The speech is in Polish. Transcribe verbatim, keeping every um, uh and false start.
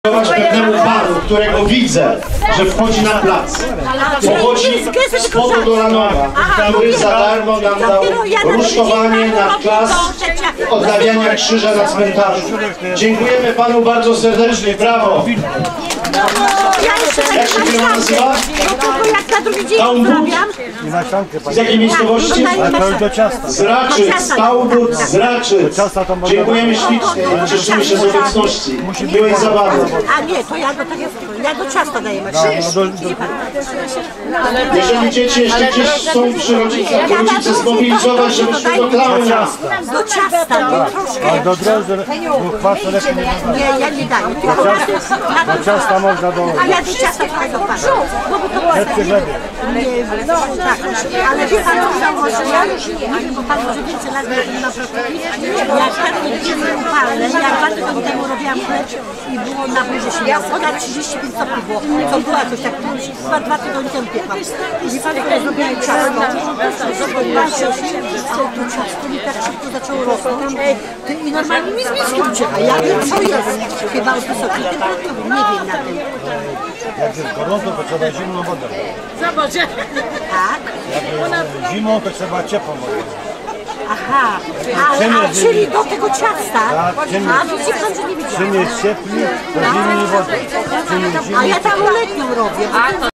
Pewnemu panu, którego widzę, że wchodzi na plac. Pochodzi z Podolanowa, który za darmo nam dał rusztowanie na czas oddawiania krzyża na cmentarzu. Dziękujemy panu bardzo serdecznie. Brawo! Jak się firma nazywa? Stałbut? Z jakiej miejscowości? Z Raczyc, Stałbut z Raczyc. Dziękujemy ślicznie i cieszymy się z obecności. Miłej zabawy. A nie, to ja do, tak ja do ciasta daję. Jeżeli dzieci jeszcze gdzieś są przy rodzicach, to rodzice zmobilizować, żeby szli do klauna. Do ciasta, nie troszkę. A do drożdży, bo kwasu lepiej nie da. Nie, ja nie daję. Do ciasta można do... A ja do ciasta trochę do pana. Bo by to było nie, no, tak, ale wie pan, co ja już nie, bo pan może więcej lat nie ma profili. Jak tak nie będzie upalne, jak dwa tygodnie temu robiłam chleb i było na burzy się miało. Ponad trzydzieści pięć stopni było. To było jakoś tak, chyba dwa tygodnie temu piekłam. I pan, które zrobiłam ciasto, zrobiłam się to ciasto mi tak szybko zaczęło rosnąć. I normalnie mi z miski ucieka. Ja wiem, co jest. Chyba od wysokiej temperatury, nie wiem na tym. Jak jest gorąco, to trzeba zimną wodę. Zobaczcie. Tak? Jak zimą, to trzeba ciepłą wodę. Aha, a, a czyli do tego ciasta? Tak, czym a widzi pan, że nie widziałam. Czym jest ciepły, to zimniej wodę. A ja taką letnią robię.